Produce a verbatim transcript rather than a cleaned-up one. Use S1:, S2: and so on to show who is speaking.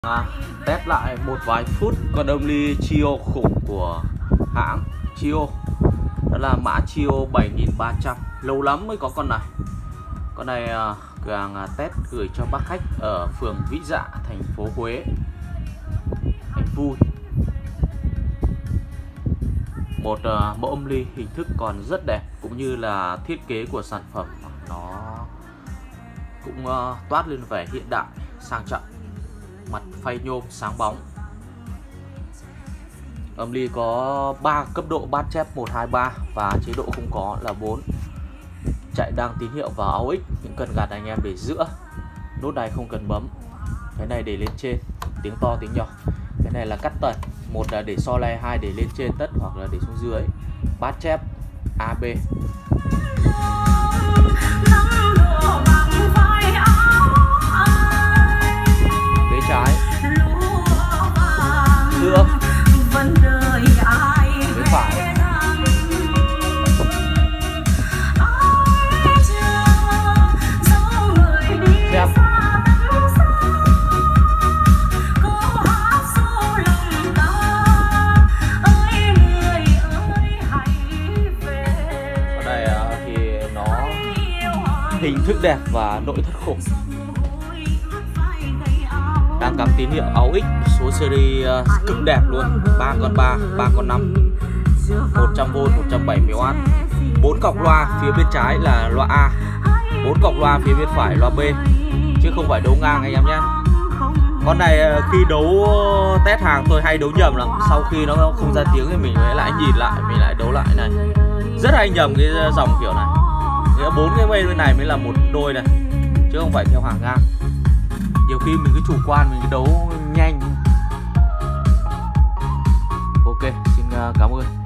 S1: À, test lại một vài phút con âm ly Chio khủng của hãng Chio. Đó là mã Chio bảy nghìn ba trăm. Lâu lắm mới có con này. Con này uh, cửa hàng test gửi cho bác khách ở phường Vĩ Dạ, thành phố Huế. Anh vui. Một uh, mẫu âm ly hình thức còn rất đẹp, cũng như là thiết kế của sản phẩm nó cũng uh, toát lên vẻ hiện đại, sang trọng. Mặt phay nhôm sáng bóng. Âm ly có ba cấp độ bát chép một, hai, ba và chế độ không có là bốn. Chạy đang tín hiệu vào a u ích, những cần gạt anh em để giữa. Nút này không cần bấm. Cái này để lên trên, tiếng to tiếng nhỏ. Cái này là cắt tần, một là để so le, hai để lên trên tất hoặc là để xuống dưới. Bát chép a bê. Trái giữa bên phải xem. Ở đây thì nó hình thức đẹp và nội thất khủng. Đang cắm tín hiệu a u ích, số series uh, cực đẹp luôn, ba con ba, ba con năm, một trăm vôn, một trăm bảy mươi oát. bốn cọc loa, phía bên trái là loa A, bốn cọc loa phía bên phải loa B, chứ không phải đấu ngang anh em nhé. Con này uh, khi đấu test hàng tôi hay đấu nhầm lắm, sau khi nó không ra tiếng thì mình mới lại nhìn lại, mình lại đấu lại này. Rất hay nhầm cái dòng kiểu này. Bốn cái bên này mới là một đôi này, chứ không phải theo hàng ngang. Nhiều khi mình cứ chủ quan, mình cứ đấu nhanh. Ok, xin cảm ơn.